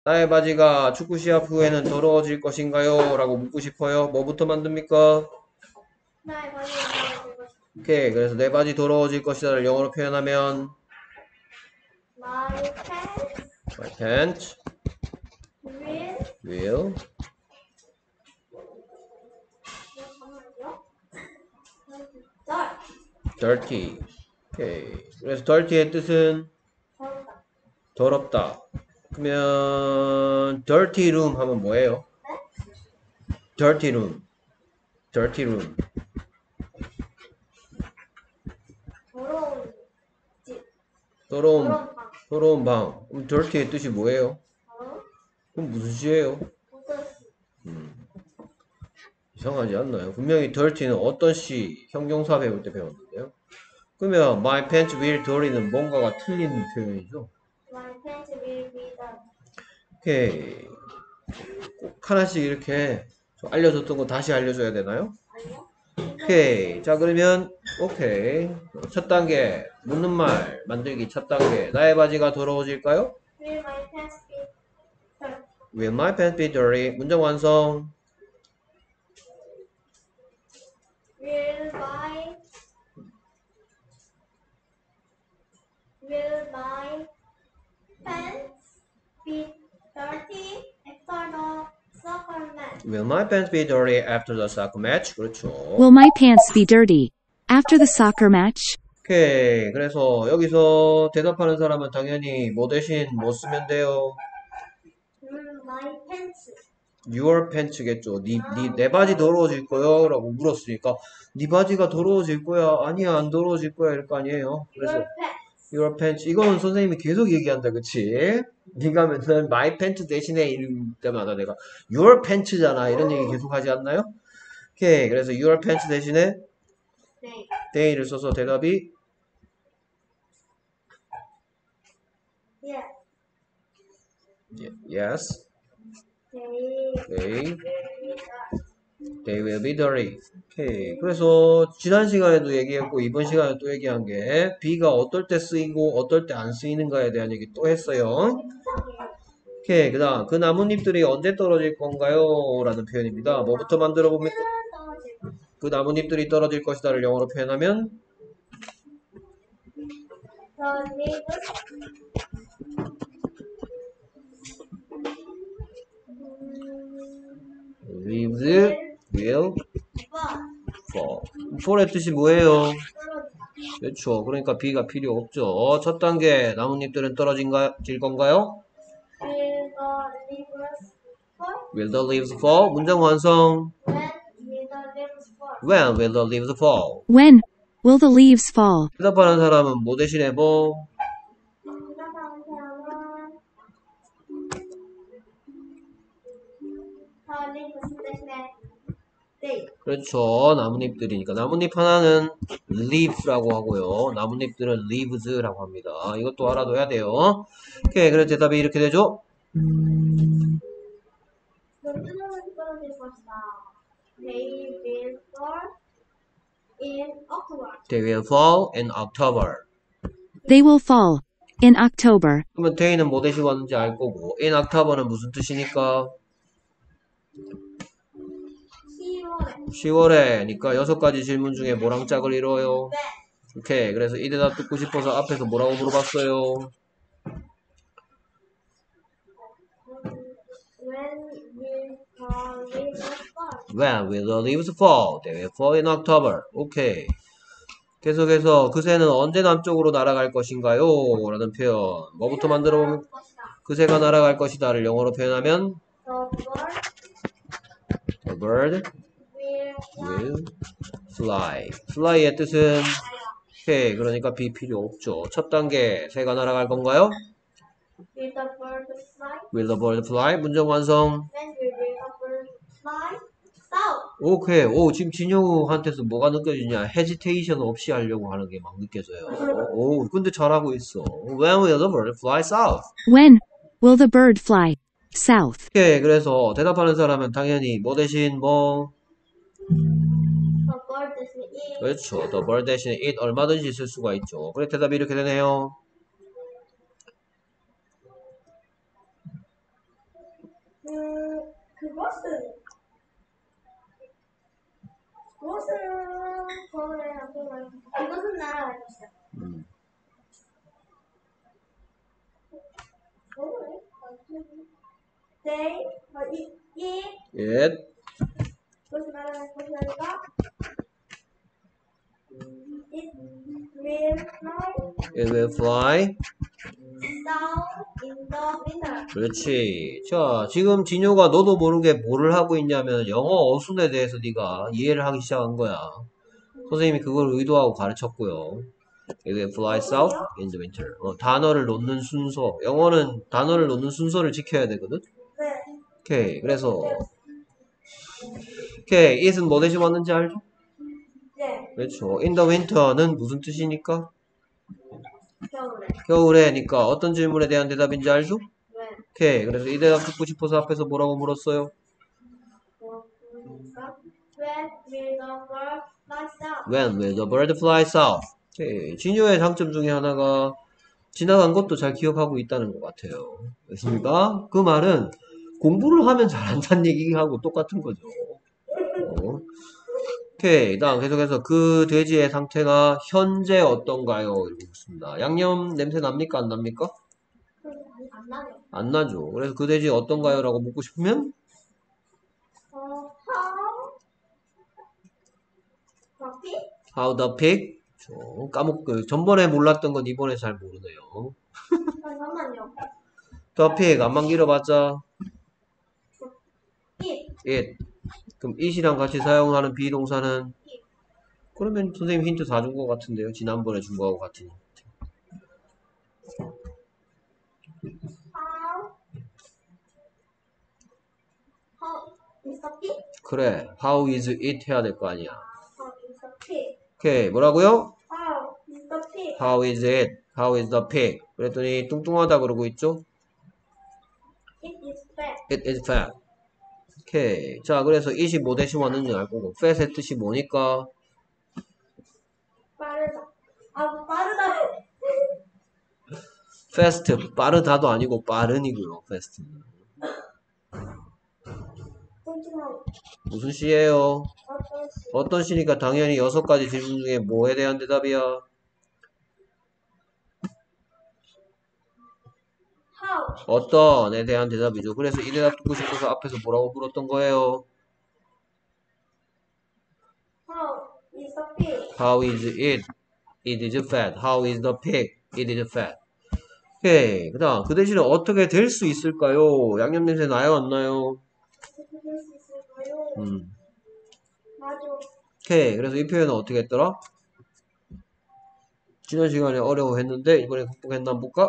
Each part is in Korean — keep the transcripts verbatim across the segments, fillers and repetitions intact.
나의 바지가 축구 시합 후에는 더러워질 것인가요? 라고 묻고 싶어요. 뭐부터 만듭니까? 나의 바지가 더러워질 것이다. 오케이. 그래서 내 바지 더러워질 것이다를 영어로 표현하면 My pants My pants will will dirt. dirty. 오케이. 그래서 dirty의 뜻은 더럽다. 더럽다. 그러면 dirty room 하면 뭐예요? dirty room. dirty room. 더러운 집. 더러운 더러운 방. 더러운 방. 그럼 dirty의 뜻이 뭐예요? 더러운 그럼 무슨 시예요? 구더시. 음, 이상하지 않나요? 분명히 dirty는 어떤 시 형용사 배울 때 배웠는데요. 그러면 my pants will dirty는 뭔가가 틀린 표현이죠. My pants will be dirt. 오케이. 꼭 하나씩 이렇게 좀 알려줬던 거 다시 알려줘야 되나요? 아니요? 오케이. 자, 그러면 오케이. 첫 단계 묻는 말 만들기 첫 단계. 나의 바지가 더러워질까요? Will my pants be dirt? Will my pants be dirty? 문장 완성. Will my Will my pants be dirty after the soccer match? Will my pants be dirty after the soccer match? 그렇죠. Will my pants be dirty after the soccer match? 오케이. 그래서 여기서 대답하는 사람은 당연히 뭐 대신 뭐 쓰면 돼요? Will my pants Your pants겠죠. 니, 니, 내 바지 더러워질 거요? 라고 물었으니까 네 바지가 더러워질 거야? 아니야, 안 더러워질 거야? 이럴 거 아니에요. 그래서 Your pants Your pants. 이거는 선생님이 계속 얘기한다, 그치? 네가 맨날 my pants 대신에 이럴 때마다 내가 your pants잖아. 이런 얘기 계속 하지 않나요? 오케이. 그래서 your pants 대신에 they they를 써서 대답이 yeah yes, they they, will be dirt. they will be dirty. 오케이. 그래서 지난 시간에도 얘기했고 이번 시간에 또 얘기한 게 be가 어떨 때 쓰이고 어떨 때 안 쓰이는가에 대한 얘기 또 했어요. 오케이. 그 다음 그 나뭇잎들이 언제 떨어질 건가요? 라는 표현입니다. 뭐부터 만들어 봅니까? 떨어질 것. 그 나뭇잎들이 떨어질 것이다를 영어로 표현하면 The leaves leaves will will fall. fall. fall의 뜻이 뭐예요? 떨어지다. 그렇죠. 그러니까 be가 필요 없죠. 첫 단계 나뭇잎들은 떨어진가, 질 건가요? Will the leaves Will the leaves fall? fall? 문장 완성. When will the leaves fall? When will the leaves fall? When will the leaves fall? 대답하는 사람은 뭐 대신에 뭐? 대답하는 사람은 the leaves 대신에 they. 그렇죠. 나뭇잎들이니까. 나뭇잎 하나는 leaf라고 하고요. 나뭇잎들은 leaves라고 합니다. 이것도 알아둬야 돼요. 오케이. 그래서 대답이 이렇게 되죠. 연주는 떨어질 것이다. They will fall in October. They will fall in October. They will fall in October. 그러면 day는 뭐 대신 왔는지 알 거고 in October는 무슨 뜻이니까? 시월에. 시월에니까 여섯 가지 질문 중에 뭐랑 짝을 이뤄요? When. 오케이. 그래서 이 대답 듣고 싶어서 앞에서 뭐라고 물어봤어요? When will the leaves When will the leaves fall? fall? They will fall in October. 오케이. 계속해서 그새는 언제 남쪽으로 날아갈 것인가요? 라는 표현. 뭐부터 만들어 보면 그새가 날아갈 것이다를 영어로 표현하면 The bird The bird will will fly. fly의 뜻은 오케이. 그러니까 be 필요 없죠. 첫 단계 새가 날아갈 건가요? Will the bird fly? Will the bird fly? 문장 완성. When will the bird fly? South. 오케이. 오, 지금 진영우한테서 뭐가 느껴지냐? 헤지테이션 없이 하려고 하는 게 막 느껴져요. 오, 근데 잘하고 있어. When will the bird fly south? When will the bird fly south? 오케이. 그래서 대답하는 사람은 당연히 뭐 대신 뭐? The bird 대신에 it. 그렇죠. The bird 대신에 it 얼마든지 쓸 수가 있죠. 그래 대답이 이렇게 되네요. 음, 그것은, 그것은, 저는 정말, 그것은 나라 알고 있어요. 음. 뭐래? They, 어, 이, 이, 예. 그것은 나라 알고 있으니까, it will fly It will fly. down in the winter. 그렇지. 자, 지금 진효가 너도 모르게 뭐를 하고 있냐면 영어 어순에 대해서 네가 이해를 하기 시작한 거야. 선생님이 그걸 의도하고 가르쳤고요. It will fly south in the winter. 어, 단어를 놓는 순서. 영어는 단어를 놓는 순서를 지켜야 되거든. 네. 오케이. 그래서 오케이. it은 뭐 대신 왔는지 알죠? 네. 그렇죠. in the winter는 무슨 뜻이니까? 겨울에. 겨울에니까 어떤 질문에 대한 대답인지 알죠? 네. 오케이. 그래서 이 대답 듣고 싶어서 앞에서 뭐라고 물었어요? 뭐, 그러니까, when will the bird fly south? When will the bird fly south? 오케이. 진효의 장점 중에 하나가 지나간 것도 잘 기억하고 있다는 것 같아요. 됐습니까? 그 말은 공부를 하면 잘한다는 얘기하고 똑같은 거죠. 어. 오케이. 다음 계속해서 그 돼지의 상태가 현재 어떤가요? 이렇게 묻습니다. 양념 냄새 납니까? 안 납니까? 안 나네요. 안 나죠. 그래서 그 돼지 어떤가요? 라고 묻고 싶으면 어, how? 커피? How the pig? 저, 까먹, 그, 전번에 몰랐던 건 이번에 잘 모르네요. 잠깐만요. The pig, 안만 길어봤자 it, it. 그럼 it이랑 같이 사용하는 비동사는 그러면 선생님 힌트 다 준 것 같은데요. 지난번에 준 거하고 같은. how? how is the pig? 그래. How is it 해야 될 거 아니야. how is the pig? 오케이. 뭐라고요? how is the pig? How is it? How is the pig? 그랬더니 뚱뚱하다 그러고 있죠? it is fat. It is fat. 오케이. 자, 그래서 it이 뭐 대신 왔는지 알 거고. fat의 뜻이 뭐니까? 빠르다. 아, 빠르다. fast. 빠르다도 아니고 빠른이고요. fast. 뚱뚱한 무슨 시예요? 어떤 시? 어떤 시니까 당연히 여섯 가지 질문 중에 뭐에 대한 대답이야? how? 어떤에 대한 대답이죠. 그래서 이 대답 듣고 싶어서 앞에서 뭐라고 물었던 거예요? how is the pig? How is it? It is fat. How is the pig? It is fat. 오케이. 그 다음, 그 대신에 어떻게 될 수 있을까요? 양념 냄새 나요? 안 나요? 어떻게 될 수 있을까요? 음. 맞아. 오케이. 그래서 이 표현은 어떻게 했더라? 지난 시간에 어려워했는데, 이번에 극복했나 한번 볼까?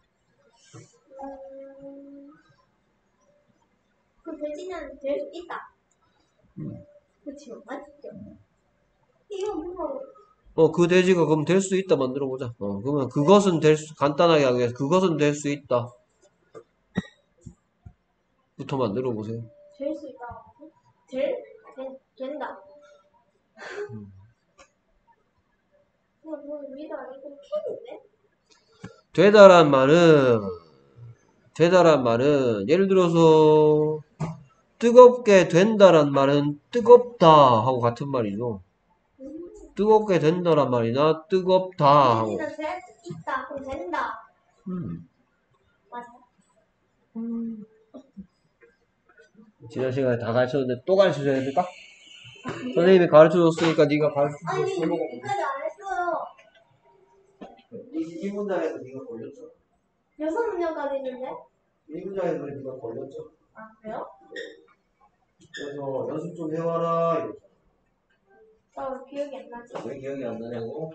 음, 그 돼지는 될 수 있다. 음. 그치요? 맞죠? 이거 뭐, 어, 그 돼지가 그럼 될 수 있다 만들어 보자. 어, 그러면 그것은 될 수, 간단하게 하기 위해서 그것은 될 수 있다. 부터 만들어 보세요. 될 수 있다. 될? 된, 된다. 음. 이거 뭐 위도 아니고 캔인데? 되다란 말은, 되다란 말은, 예를 들어서, 뜨겁게 된다란 말은 뜨겁다 하고 같은 말이죠. 뜨겁게 된다란 말이나 뜨겁다 하고. 돼지는 될 수 있다. 그럼 된다. 음. 맞아. 지난 시간에 다 가르쳤는데 또 가르쳐줘야 될까? 선생님이 가르쳐줬으니까 네가 가르쳐. 아니, 여기까지 안 했어요. 이 문장에서 네가 걸렸죠. 여섯 문제까지 있는데? 이 문장에서 네가 걸렸죠. 아, 그래요? 그래서 연습 좀 해와라. 이러죠. 나 왜 기억이 안 나지? 왜 기억이 안 나냐고?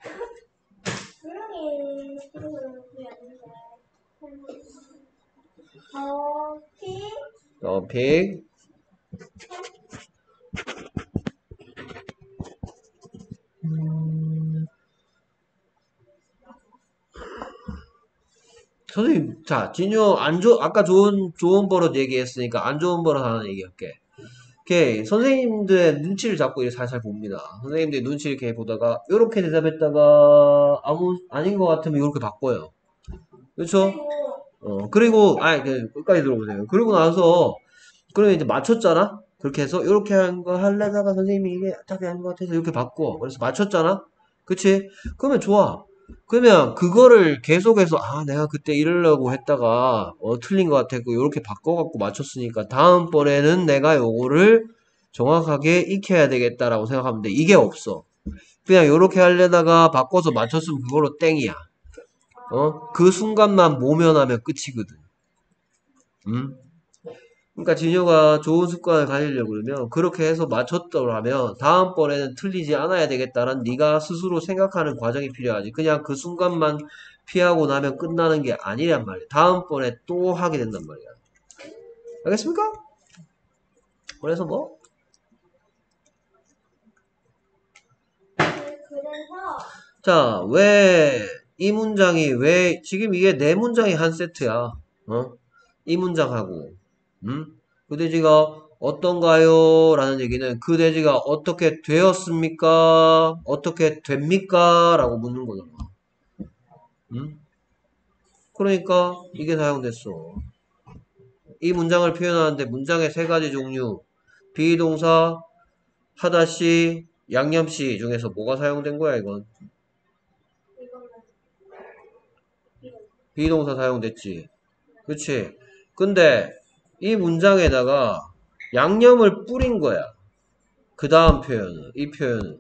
분명히 기억은 기억이 안 나는데. 어, 피, 어, 픽. 선생님, 자, 진효, 안 좋, 아까 좋은, 좋은 버릇 얘기했으니까 안 좋은 버릇 하나 얘기할게. 오케이. 선생님들의 눈치를 잡고 이렇게 살살 봅니다. 선생님들의 눈치 이렇게 보다가, 요렇게 대답했다가, 아무, 아닌 것 같으면 요렇게 바꿔요. 그렇죠? 그리고 어, 그리고, 아, 그, 끝까지 들어보세요. 그리고 나서, 그러면 이제 맞췄잖아? 그렇게 해서, 이렇게 한 거 하려다가 선생님이 이게 딱히 한것 같아서 이렇게 바꿔. 그래서 맞췄잖아? 그치? 그러면 좋아. 그러면 그거를 계속해서, 아, 내가 그때 이러려고 했다가, 어, 틀린 것 같았고, 이렇게 바꿔갖고 맞췄으니까, 다음번에는 내가 요거를 정확하게 익혀야 되겠다라고 생각하면 돼. 이게 없어. 그냥 이렇게 하려다가 바꿔서 맞췄으면 그걸로 땡이야. 어? 그 순간만 모면하면 끝이거든. 음? 그러니까 진효가 좋은 습관을 가지려고 그러면 그렇게 해서 맞췄더라면 다음번에는 틀리지 않아야 되겠다는 네가 스스로 생각하는 과정이 필요하지. 그냥 그 순간만 피하고 나면 끝나는 게 아니란 말이야. 다음번에 또 하게 된단 말이야. 알겠습니까? 그래서 뭐? 그래서 자, 왜 이 문장이 왜 지금 이게 네 문장이 한 세트야. 어? 이 문장하고 음? 그 돼지가 어떤가요? 라는 얘기는 그 돼지가 어떻게 되었습니까? 어떻게 됩니까? 라고 묻는 거잖아. 음? 그러니까 이게 사용됐어. 이 문장을 표현하는데 문장의 세 가지 종류 비동사, 하다시, 양념시 중에서 뭐가 사용된 거야 이건? 이거는 비동사 사용됐지. 그치? 근데 이 문장에다가 양념을 뿌린 거야. 그 다음 표현은, 이 표현은.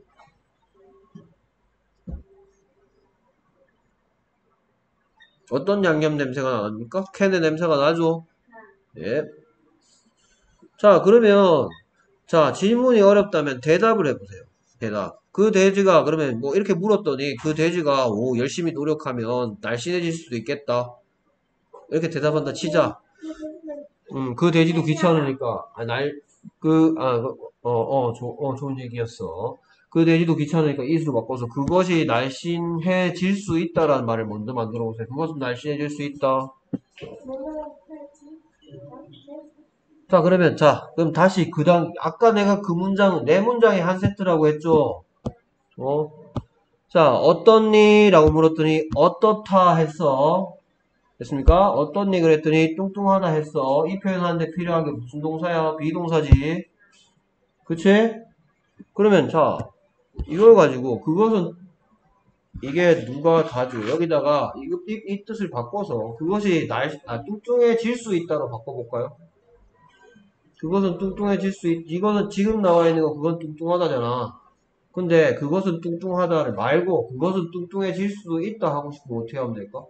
어떤 양념 냄새가 나니까? 캔의 냄새가 나죠? 예. 자, 그러면, 자, 질문이 어렵다면 대답을 해보세요. 대답. 그 돼지가, 그러면 뭐 이렇게 물었더니 그 돼지가, 오, 열심히 노력하면 날씬해질 수도 있겠다. 이렇게 대답한다 치자. 음, 그 돼지도 귀찮으니까, 아, 날, 그, 아, 그, 어, 어, 조, 어, 좋은 얘기였어. 그 돼지도 귀찮으니까 이수로 바꿔서 그것이 날씬해질 수 있다라는 말을 먼저 만들어 보세요. 그것은 날씬해질 수 있다. 뭐뭐 할지 자, 그러면, 자, 그럼 다시 그 당, 아까 내가 그 문장은, 네 문장이 한 세트라고 했죠? 어? 자, 어떻니? 라고 물었더니, 어떻다 했어. 됐습니까? 어떻니? 그랬더니, 뚱뚱하다 했어. 이 표현하는데 필요한 게 무슨 동사야? 비동사지. 그치? 그러면, 자, 이걸 가지고, 그것은, 이게 누가 가지고, 여기다가, 이, 이, 이 뜻을 바꿔서, 그것이 날, 아, 뚱뚱해질 수 있다로 바꿔볼까요? 그것은 뚱뚱해질 수 있, 이거는 지금 나와 있는 거 그건 뚱뚱하다잖아. 근데 그것은 뚱뚱하다를 말고 그것은 뚱뚱해질 수도 있다 하고 싶으면 어떻게 하면 될까?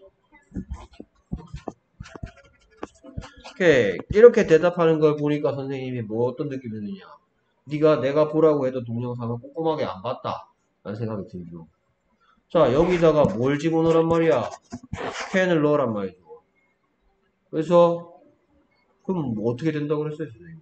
오케이. 이렇게 대답하는 걸 보니까 선생님이 뭐 어떤 느낌이 드느냐. 네가 내가 보라고 해도 동영상을 꼼꼼하게 안 봤다 라는 생각이 들죠. 자, 여기다가 뭘 집어넣으란 말이야? 캔을 넣으란 말이죠. 그래서 그럼 뭐 어떻게 된다고 그랬어요 선생님이?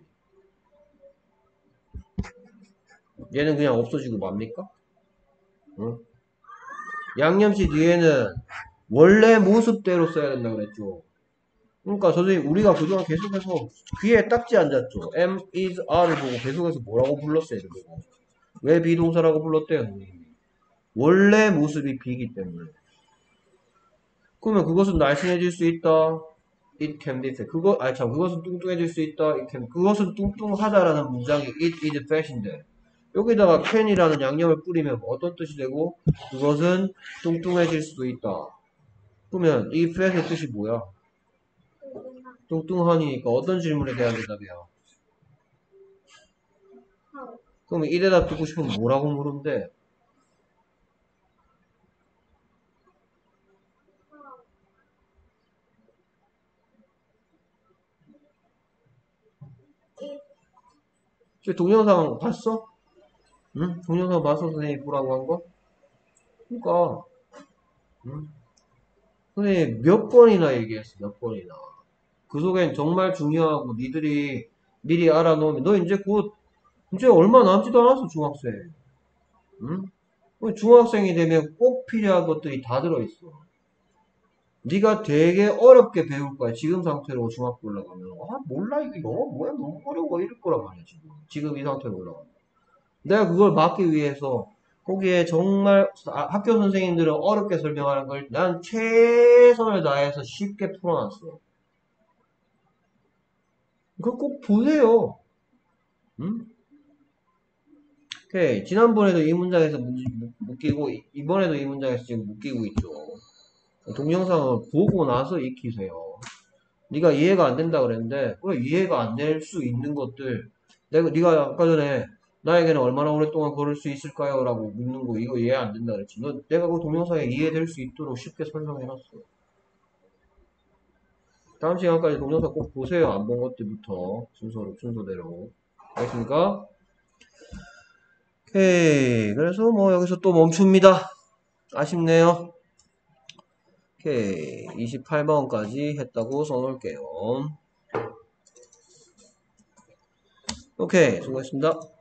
얘는 그냥 없어지고 맙니까? 응? 양념시 뒤에는 원래 모습대로 써야 된다 그랬죠. 그러니까 선생님 우리가 그동안 계속해서 귀에 딱지 앉았죠. am, is, are를 보고 계속해서 뭐라고 불렀어요. 보고. 왜 비동사라고 불렀대요 선생님이? 원래 모습이 비이기 때문에. 그러면 그것은 날씬해질 수 있다. It can be fat. 그거 아니 참 그것은 뚱뚱해질 수 있다. It can. 그것은 뚱뚱하다라는 문장이 it is fat인데 여기다가 can이라는 양념을 뿌리면 어떤 뜻이 되고 그것은 뚱뚱해질 수도 있다. 그러면 이 fat의 뜻이 뭐야? 뚱뚱하니까 어떤 질문에 대한 대답이야? 그럼 이 대답 듣고 싶으면 뭐라고 물으면 돼? 저 동영상 봤어? 응? 동영상 봤어 선생님이 보라고 한 거? 그니까 응? 선생님 몇 번이나 얘기했어 몇 번이나 그 속엔 정말 중요하고 니들이 미리 알아놓으면 너 이제 곧 이제 얼마 남지도 않았어 중학생 응? 중학생이 되면 꼭 필요한 것들이 다 들어있어 네가 되게 어렵게 배울 거야 지금 상태로 중학교 올라가면 아 몰라 이게 영어 뭐야 너무 어려워 이럴 거란 말이야 지금 지금 이 상태로 올라가면 내가 그걸 막기 위해서 거기에 정말 아, 학교 선생님들은 어렵게 설명하는 걸 난 최선을 다해서 쉽게 풀어놨어. 그거 꼭 보세요. 응? 오케이. 지난번에도 이 문장에서 문- 묶이고 이번에도 이 문장에서 지금 묶이고 있죠. 동영상을 보고 나서 익히세요. 네가 이해가 안 된다 그랬는데 왜 이해가 안 될 수 있는 것들 내가 네가 아까 전에 나에게는 얼마나 오랫동안 걸을 수 있을까요? 라고 묻는 거 이거 이해 안 된다 그랬지. 너 내가 그 동영상에 이해될 수 있도록 쉽게 설명해놨어. 다음 시간까지 동영상 꼭 보세요. 안 본 것들부터 순서로 순서대로. 알겠습니까? 오케이. 그래서 뭐 여기서 또 멈춥니다. 아쉽네요. 오케이. 이십팔 번까지 했다고 써놓을게요. 오케이. 수고했습니다.